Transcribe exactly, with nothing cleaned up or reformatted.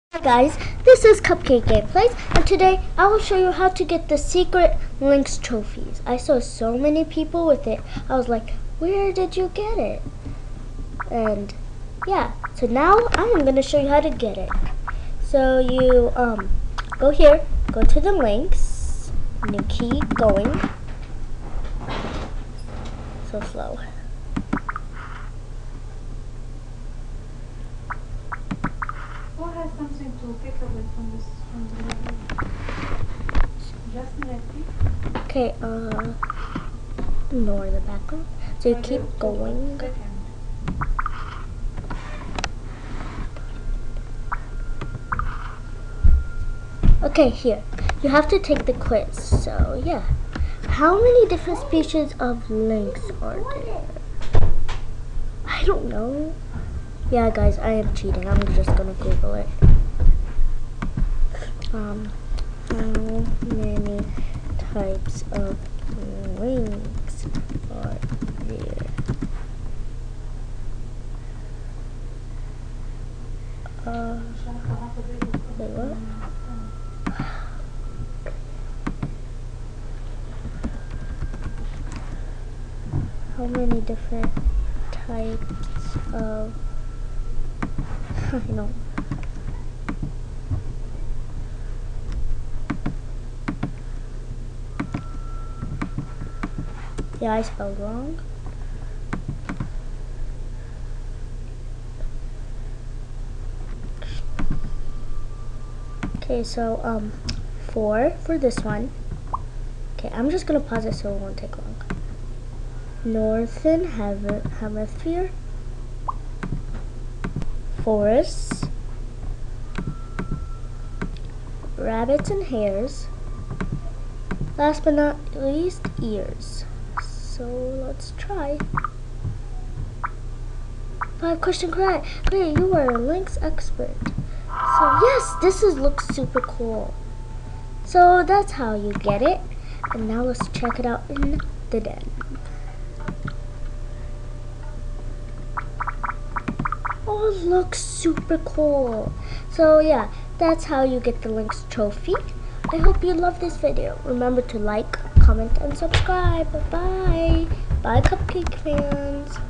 Hi guys, this is Cupcake Gameplays, and today I will show you how to get the secret Lynx trophies. I saw so many people with it. I was like, where did you get it? And yeah, so now I am going to show you how to get it. So you um go here, go to the links, and you keep going. So slow. Who has something to pick up it from this from the level? Just Letty? Okay, uh ignore the background. So you keep going. Second. Okay, here. You have to take the quiz. So yeah. How many different species of lynx are there? I don't know. Yeah, guys, I am cheating. I'm just gonna Google it. Um, how many types of lynx are there? Uh, wait, what? How many different types of I know. Yeah, I spelled wrong. Okay, so um, four for this one. Okay, I'm just gonna pause it so it won't take long. Northern Hemisphere, forests, rabbits and hares, last but not least, ears. So let's try. Five question correct. Great, you are a lynx expert. So yes, this is looks super cool. So that's how you get it. And now let's check it out in the den. Oh, it looks super cool. So yeah, that's how you get the Lynx trophy. I hope you love this video. Remember to like, comment, and subscribe. Bye. Bye, Cupcake fans.